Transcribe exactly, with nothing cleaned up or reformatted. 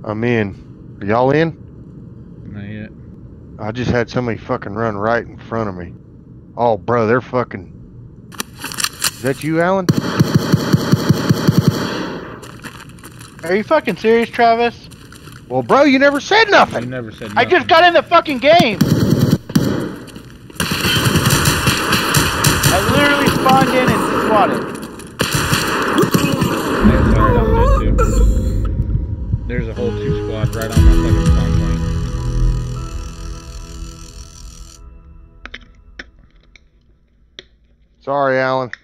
I'm in. Are y'all in? Not yet. I just had somebody fucking run right in front of me. Oh, bro, they're fucking... Is that you, Alan? Are you fucking serious, Travis? Well, bro, you never said nothing. You never said nothing. I just got in the fucking game. I literally spawned in and squatted. That's alright, I'm dead too. There's a whole two squad right on my fucking spawn point. Sorry, Alan.